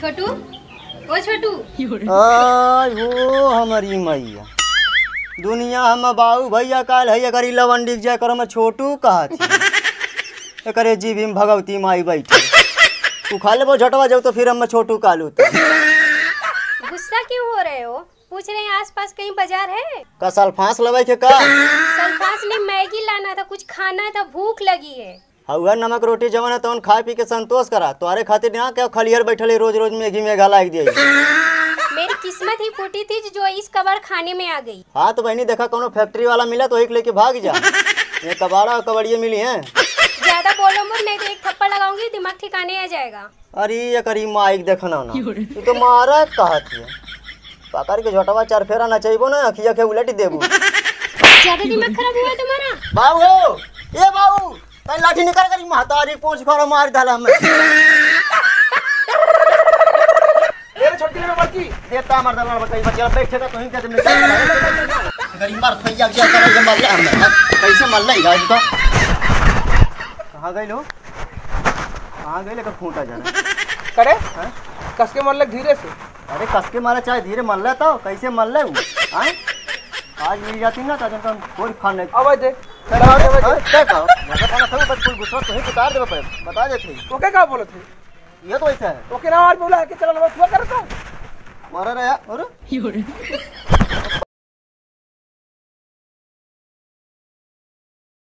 छोटू, ओ छोटू। आय हो हमारी मैया दुनिया हम बाऊ भैया काल है अगर लवंडी जाय कर हम छोटू कहा थी एकरे जी भी भगवती माई बैठी तू खा ले वो झटवा जाऊ तो फिर हम छोटू कालू तो गुस्सा क्यों हो रहे हो? पूछ रहे हैं आसपास कहीं बाजार है? का सल्फास लवे के का सल्फास ने मैगी लाना था, कुछ खाना था, भूख लगी है। हउआ नमक रोटी जवन है तो खा पी के संतोष करा तुम्हारे खातिर ना क्या खलियर बैठले रोज रोज मैगी में घाला दिए। मेरी किस्मत ही फूटी थी जो इस कबाड़ खाने में आ गई। हाँ तो बहनी देखा कोनो फैक्ट्री वाला मिला तो एक लेके भाग जा ये कबाड़ा और कबड़िए मिली हैं। ज्यादा बोलो मत नहीं तो एक थप्पड़ लगाऊंगी दिमाग ठिकाने आ जाएगा। अरे ये करी माइक देखना ना तू तो मारा कहा थी पकड़ के झटवा चार फेरा ना चाहिए ना अखिया के उलट देबू। ज्यादा दिमाग खराब हुआ तुम्हारा? बाबू ए बाबू कहीं लाठी निकाल करी महतारी पोंछ खड़ा मार डाला हमें मेरे छोटी में बड़की देता मर डाला कहीं बच्चा बैठेगा तो ही कहते मैं गरीब मार फैया क्या करे ये मल्ला हमने कैसे मल्ला ही आज का कहां गए लो कहां गए लेकर फूटा जाना करे कस के मल्ला धीरे से। अरे कस के मारा चाहे धीरे मल्ला तो कैसे मल्ला हूं हां आज मिल जाती ना तो जन कोई खाने अब दे क्या कहो ज्यादा खाना खाओ बस कोई गुस्सा तो ही उतार देबे पर बता देते ओके का बोलत है ये तो ऐसा है ओके ना और बोला के चलो हुआ करता मारा रे यार और